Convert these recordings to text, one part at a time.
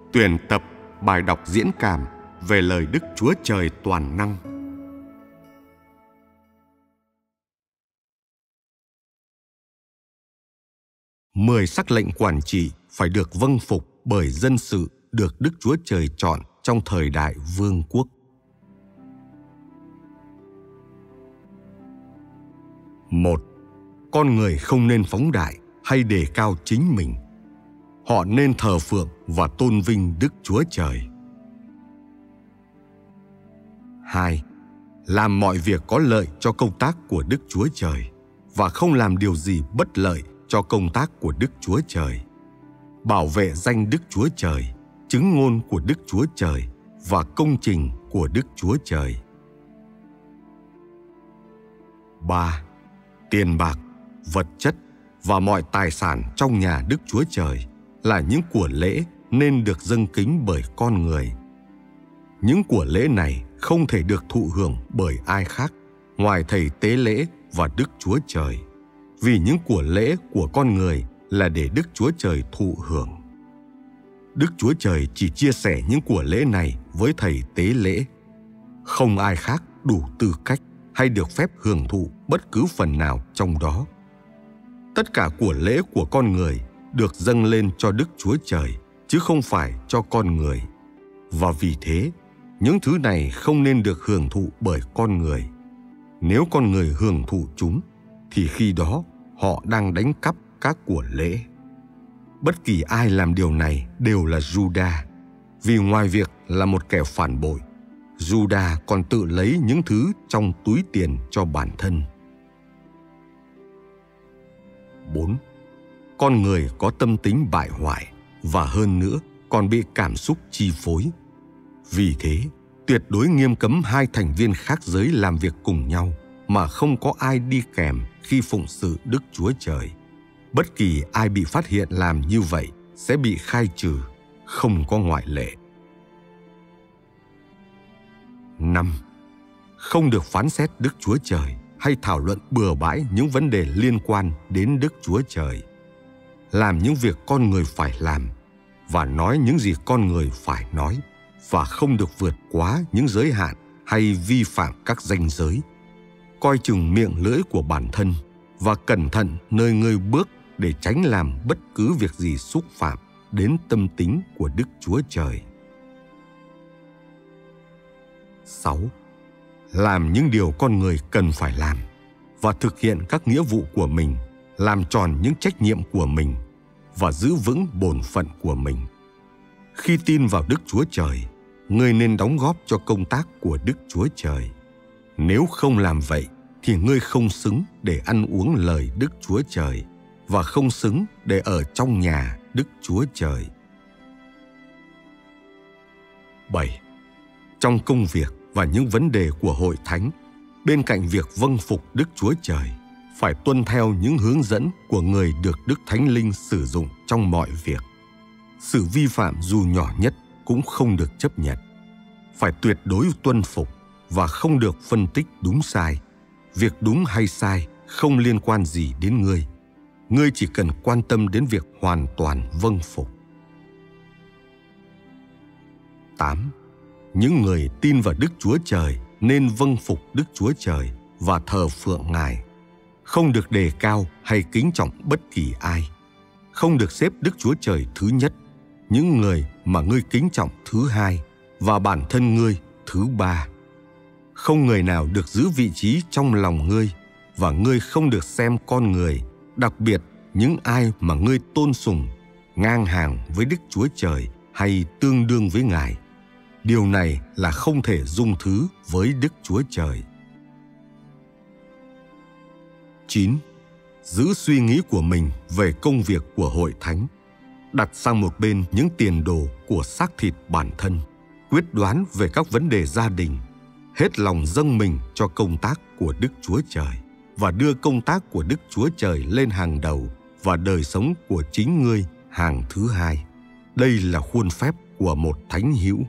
Tuyển tập bài đọc diễn cảm về lời Đức Chúa Trời toàn năng. Mười sắc lệnh quản trị phải được vâng phục bởi dân sự được Đức Chúa Trời chọn trong thời đại vương quốc. 1. Con người không nên phóng đại hay đề cao chính mình. Họ nên thờ phượng và tôn vinh Đức Chúa Trời. 2. Làm mọi việc có lợi cho công tác của Đức Chúa Trời và không làm điều gì bất lợi cho công tác của Đức Chúa Trời. Bảo vệ danh Đức Chúa Trời, chứng ngôn của Đức Chúa Trời và công trình của Đức Chúa Trời. 3. Tiền bạc, vật chất và mọi tài sản trong nhà Đức Chúa Trời là những của lễ nên được dâng kính bởi con người. Những của lễ này không thể được thụ hưởng bởi ai khác ngoài thầy tế lễ và Đức Chúa Trời, vì những của lễ của con người là để Đức Chúa Trời thụ hưởng. Đức Chúa Trời chỉ chia sẻ những của lễ này với thầy tế lễ. Không ai khác đủ tư cách hay được phép hưởng thụ bất cứ phần nào trong đó. Tất cả của lễ của con người được dâng lên cho Đức Chúa Trời, chứ không phải cho con người. Và vì thế, những thứ này không nên được hưởng thụ bởi con người. Nếu con người hưởng thụ chúng, thì khi đó họ đang đánh cắp các của lễ. Bất kỳ ai làm điều này đều là Giu-đa, vì ngoài việc là một kẻ phản bội, Giu-đa còn tự lấy những thứ trong túi tiền cho bản thân. 4. Con người có tâm tính bại hoại và hơn nữa còn bị cảm xúc chi phối. Vì thế, tuyệt đối nghiêm cấm hai thành viên khác giới làm việc cùng nhau mà không có ai đi kèm khi phụng sự Đức Chúa Trời. Bất kỳ ai bị phát hiện làm như vậy sẽ bị khai trừ, không có ngoại lệ. 5. Không được phán xét Đức Chúa Trời hay thảo luận bừa bãi những vấn đề liên quan đến Đức Chúa Trời. Làm những việc con người phải làm và nói những gì con người phải nói, và không được vượt quá những giới hạn hay vi phạm các ranh giới. Coi chừng miệng lưỡi của bản thân và cẩn thận nơi ngươi bước để tránh làm bất cứ việc gì xúc phạm đến tâm tính của Đức Chúa Trời. 6. Làm những điều con người cần phải làm và thực hiện các nghĩa vụ của mình, làm tròn những trách nhiệm của mình và giữ vững bổn phận của mình. Khi tin vào Đức Chúa Trời, ngươi nên đóng góp cho công tác của Đức Chúa Trời. Nếu không làm vậy, thì ngươi không xứng để ăn uống lời Đức Chúa Trời và không xứng để ở trong nhà Đức Chúa Trời. 7. Trong công việc và những vấn đề của hội thánh, bên cạnh việc vâng phục Đức Chúa Trời, phải tuân theo những hướng dẫn của người được Đức Thánh Linh sử dụng trong mọi việc. Sự vi phạm dù nhỏ nhất cũng không được chấp nhận. Phải tuyệt đối tuân phục và không được phân tích đúng sai. Việc đúng hay sai không liên quan gì đến ngươi. Ngươi chỉ cần quan tâm đến việc hoàn toàn vâng phục. 8. Những người tin vào Đức Chúa Trời nên vâng phục Đức Chúa Trời và thờ phượng Ngài. Không được đề cao hay kính trọng bất kỳ ai. Không được xếp Đức Chúa Trời thứ nhất, những người mà ngươi kính trọng thứ hai và bản thân ngươi thứ ba. Không người nào được giữ vị trí trong lòng ngươi, và ngươi không được xem con người, đặc biệt những ai mà ngươi tôn sùng, ngang hàng với Đức Chúa Trời hay tương đương với Ngài. Điều này là không thể dung thứ với Đức Chúa Trời. 9. Giữ suy nghĩ của mình về công việc của hội thánh. Đặt sang một bên những tiền đồ của xác thịt bản thân, quyết đoán về các vấn đề gia đình, hết lòng dâng mình cho công tác của Đức Chúa Trời và đưa công tác của Đức Chúa Trời lên hàng đầu và đời sống của chính ngươi hàng thứ hai. Đây là khuôn phép của một thánh hữu.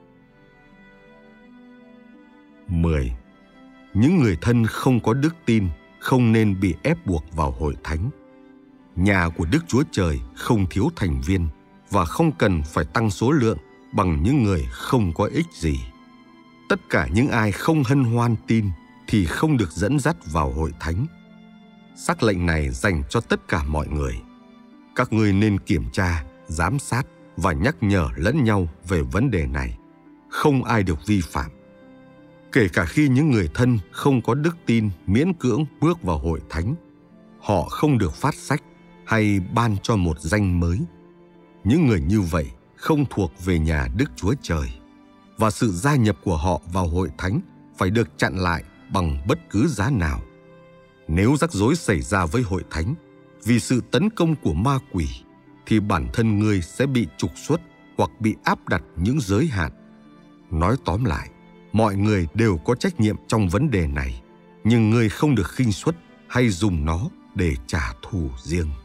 10. Những người thân không có đức tin không nên bị ép buộc vào hội thánh. Nhà của Đức Chúa Trời không thiếu thành viên, và không cần phải tăng số lượng bằng những người không có ích gì. Tất cả những ai không hân hoan tin thì không được dẫn dắt vào hội thánh. Sắc lệnh này dành cho tất cả mọi người. Các ngươi nên kiểm tra, giám sát và nhắc nhở lẫn nhau về vấn đề này. Không ai được vi phạm. Kể cả khi những người thân không có đức tin miễn cưỡng bước vào hội thánh, họ không được phát sách hay ban cho một danh mới. Những người như vậy không thuộc về nhà Đức Chúa Trời, và sự gia nhập của họ vào hội thánh phải được chặn lại bằng bất cứ giá nào. Nếu rắc rối xảy ra với hội thánh vì sự tấn công của ma quỷ, thì bản thân ngươi sẽ bị trục xuất hoặc bị áp đặt những giới hạn. Nói tóm lại, mọi người đều có trách nhiệm trong vấn đề này, nhưng ngươi không được khinh suất hay dùng nó để trả thù riêng.